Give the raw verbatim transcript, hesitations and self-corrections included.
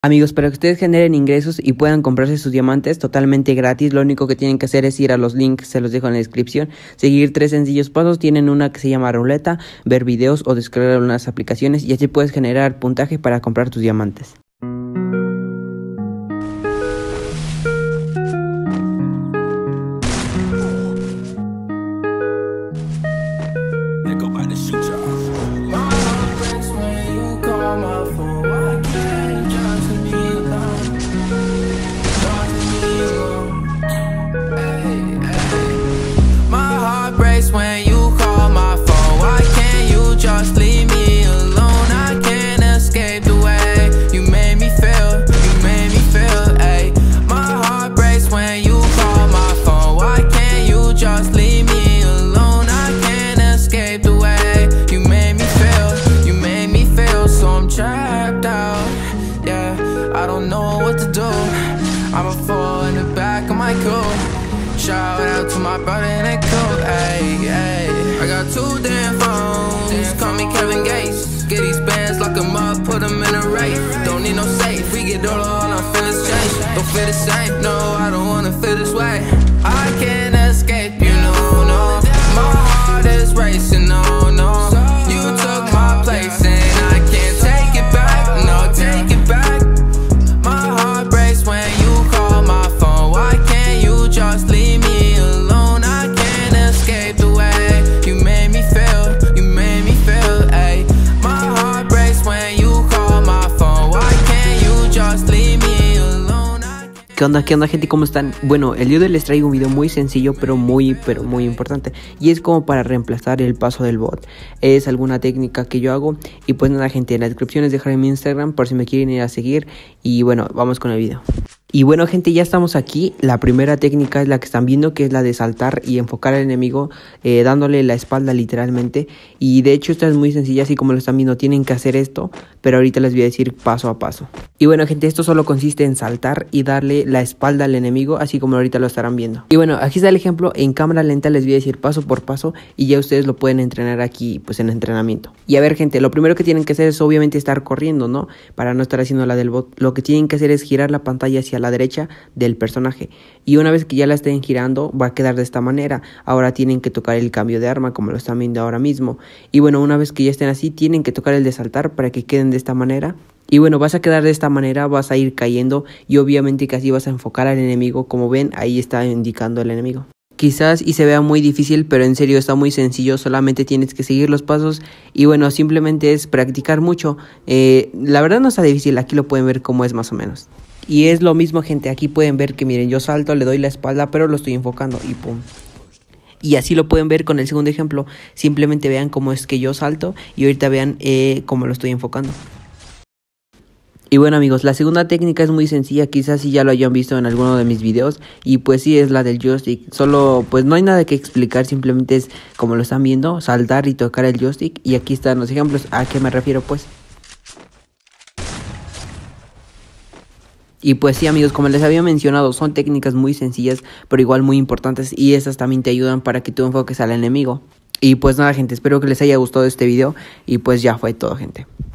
Amigos, para que ustedes generen ingresos y puedan comprarse sus diamantes totalmente gratis, lo único que tienen que hacer es ir a los links, se los dejo en la descripción, seguir tres sencillos pasos. Tienen una que se llama ruleta, ver videos o descargar unas aplicaciones y así puedes generar puntaje para comprar tus diamantes. When you call my phone, why can't you just leave me alone? I can't escape the way you made me feel, you made me feel, ayy. My heart breaks when you call my phone, why can't you just leave me alone? I can't escape the way you made me feel, you made me feel. So I'm trapped out, yeah, I don't know what to do. I'ma fall in the back of my coupe. Shout out to my brother in that coat, ayy, ayy. I got two damn phones, call me Kevin Gates. Get these bands, lock them up, put them in a race. Don't need no safe, we get all all our feelings change. Don't feel the same, no, I don't wanna feel this way. I can't escape, you know, no. My heart is racing, no, no. You took my place and I can't take it back, no, take it back. My heart breaks when you call my phone, why can't you just leave me alone? I can't escape the way you made me feel, you made me feel, ayy. My heart breaks when you call my phone, why can't you just leave me alone? ¿Qué onda? ¿Qué onda, gente? ¿Cómo están? Bueno, el día de hoy les traigo un video muy sencillo, pero muy, pero muy importante. Y es como para reemplazar el paso del bot. Es alguna técnica que yo hago. Y pues nada, gente, en la descripción les dejaré mi Instagram por si me quieren ir a seguir. Y bueno, vamos con el video. Y bueno, gente, ya estamos aquí. La primera técnica es la que están viendo, que es la de saltar y enfocar al enemigo, eh, dándole la espalda literalmente. Y de hecho esta es muy sencilla, así como lo están viendo, tienen que hacer esto, pero ahorita les voy a decir paso a paso. Y bueno, gente, esto solo consiste en saltar y darle la espalda al enemigo, así como ahorita lo estarán viendo. Y bueno, aquí está el ejemplo, en cámara lenta les voy a decir paso por paso y ya ustedes lo pueden entrenar aquí, pues en entrenamiento. Y a ver, gente, lo primero que tienen que hacer es obviamente estar corriendo, ¿no? Para no estar haciendo la del bot. Lo que tienen que hacer es girar la pantalla hacia la derecha del personaje y una vez que ya la estén girando va a quedar de esta manera. Ahora tienen que tocar el cambio de arma como lo están viendo ahora mismo y bueno, una vez que ya estén así tienen que tocar el de saltar para que queden de esta manera. Y bueno, vas a quedar de esta manera, vas a ir cayendo y obviamente que así vas a enfocar al enemigo. Como ven, ahí está indicando el enemigo. Quizás y se vea muy difícil, pero en serio está muy sencillo, solamente tienes que seguir los pasos y bueno, simplemente es practicar mucho. Eh, la verdad no está difícil, aquí lo pueden ver cómo es más o menos. Y es lo mismo, gente, aquí pueden ver que miren, yo salto, le doy la espalda, pero lo estoy enfocando y pum. Y así lo pueden ver con el segundo ejemplo, simplemente vean cómo es que yo salto y ahorita vean eh, cómo lo estoy enfocando. Y bueno, amigos, la segunda técnica es muy sencilla, quizás si ya lo hayan visto en alguno de mis videos y pues sí, es la del joystick. Solo pues no hay nada que explicar, simplemente es como lo están viendo, saltar y tocar el joystick y aquí están los ejemplos. ¿A qué me refiero pues? Y pues sí, amigos, como les había mencionado, son técnicas muy sencillas, pero igual muy importantes y esas también te ayudan para que tú enfoques al enemigo. Y pues nada, gente, espero que les haya gustado este video y pues ya fue todo, gente.